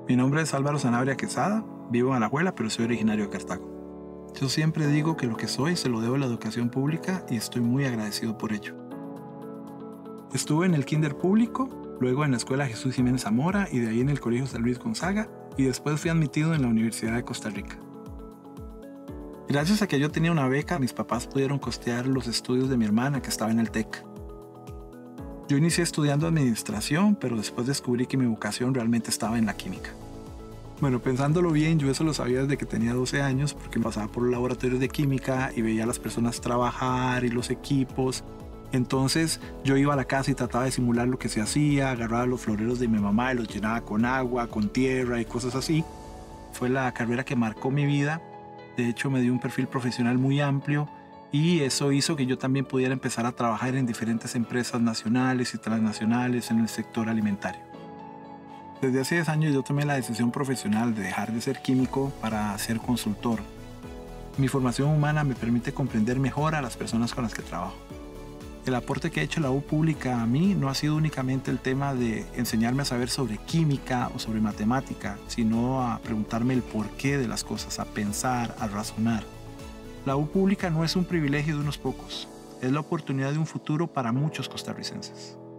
Mi nombre es Álvaro Sanabria Quesada, vivo en Alajuela, pero soy originario de Cartago. Yo siempre digo que lo que soy se lo debo a la educación pública y estoy muy agradecido por ello. Estuve en el kinder público, luego en la Escuela Jesús Jiménez Zamora y de ahí en el Colegio San Luis Gonzaga y después fui admitido en la Universidad de Costa Rica. Gracias a que yo tenía una beca, mis papás pudieron costear los estudios de mi hermana que estaba en el TEC. Yo inicié estudiando administración, pero después descubrí que mi vocación realmente estaba en la química. Bueno, pensándolo bien, yo eso lo sabía desde que tenía 12 años porque pasaba por los laboratorios de química y veía a las personas trabajar y los equipos. Entonces yo iba a la casa y trataba de simular lo que se hacía, agarraba los floreros de mi mamá y los llenaba con agua, con tierra y cosas así. Fue la carrera que marcó mi vida. De hecho, me dio un perfil profesional muy amplio y eso hizo que yo también pudiera empezar a trabajar en diferentes empresas nacionales y transnacionales en el sector alimentario. Desde hace 10 años yo tomé la decisión profesional de dejar de ser químico para ser consultor. Mi formación humana me permite comprender mejor a las personas con las que trabajo. El aporte que ha hecho la U Pública a mí no ha sido únicamente el tema de enseñarme a saber sobre química o sobre matemática, sino a preguntarme el porqué de las cosas, a pensar, a razonar. La U Pública no es un privilegio de unos pocos, es la oportunidad de un futuro para muchos costarricenses.